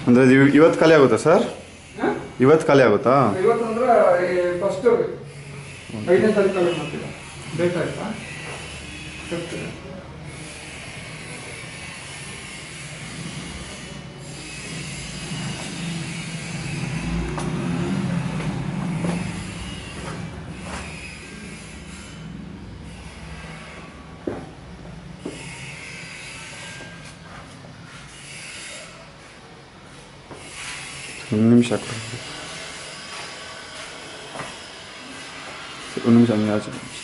ಅಂದರೆ ಇವತ್ತು ಖಾಲಿ ಆಗುತ್ತಾ ಸರ್? ಇವತ್ತು ಖಾಲಿ ಆಗುತ್ತಾ? ಇವತ್ತು ಅಂದ್ರೆ ಫಸ್ಟ್ 5ನೇ ತಾರೀಕು ಖಾಲಿ ಮಾಡ್ತೀರಾ? ಬೇಕಾಯ್ತಾ? ಒಂದು ನಿಮಿಷ ಒಂದು ನಿಮಿಷ ಹಂಗೆ ಆಚೆ